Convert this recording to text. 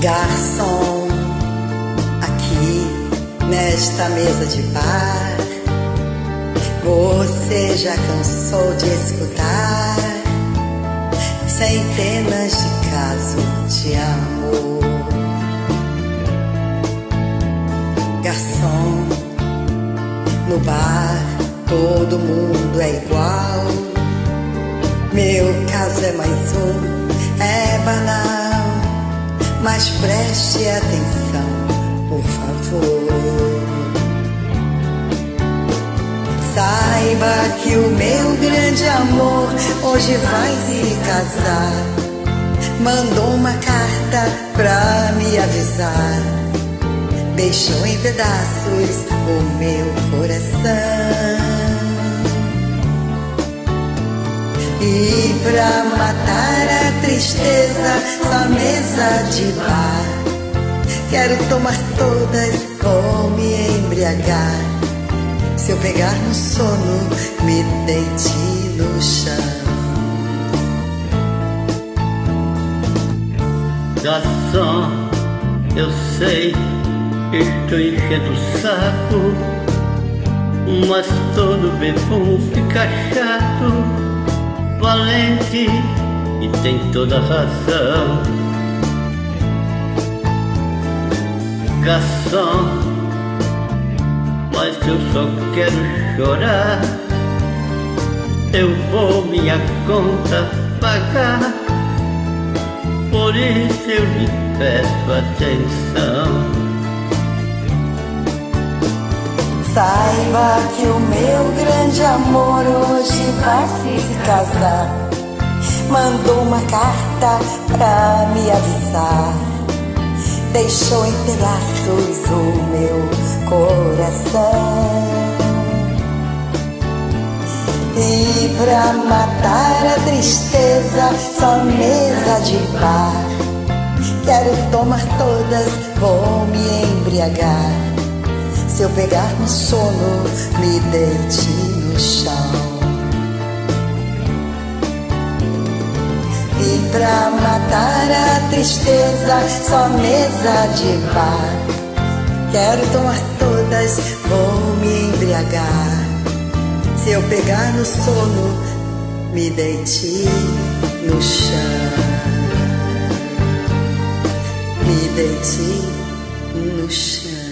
Garçom, aqui nesta mesa de bar, você já cansou de escutar centenas de casos de amor. Garçom, no bar todo mundo é igual. Meu caso é mais um, é banal, mas preste atenção, por favor. Saiba que o meu grande amor hoje vai se casar. Mandou uma carta pra me avisar, deixou em pedaços o meu coração. E pra matar a tristeza, só mesa de bar, quero tomar todas, vou me embriagar. Se eu pegar no sono, me deite no chão. Garçom, eu sei, estou enchendo o saco, mas todo bebum fica chato. Valente e tem toda razão. Garçom, mas eu só quero chorar. Eu vou minha conta pagar, por isso eu lhe peço atenção. Saiba que o meu grande amor hoje vai se casar. Mandou uma carta pra me avisar, deixou em pedaços o meu coração. E pra matar a tristeza, só mesa de bar, quero tomar todas, vou me embriagar. Se eu pegar no sono, me deite no chão. E pra matar a tristeza, só mesa de bar, quero tomar todas, vou me embriagar. Se eu pegar no sono, me deite no chão. Me deite no chão.